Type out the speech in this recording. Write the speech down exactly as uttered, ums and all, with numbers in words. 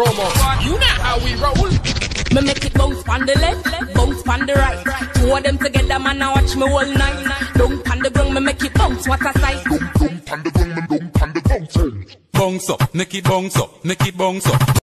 promo. You know how we roll. Me make it bounce on the left, bounce on the right. Two of them together, man, now watch me all night. Don't pan the ground, me make it bounce, what a sight. Don't pan the ground, me don't pan the ground. Bounce up, make it bounce up, make it bounce up.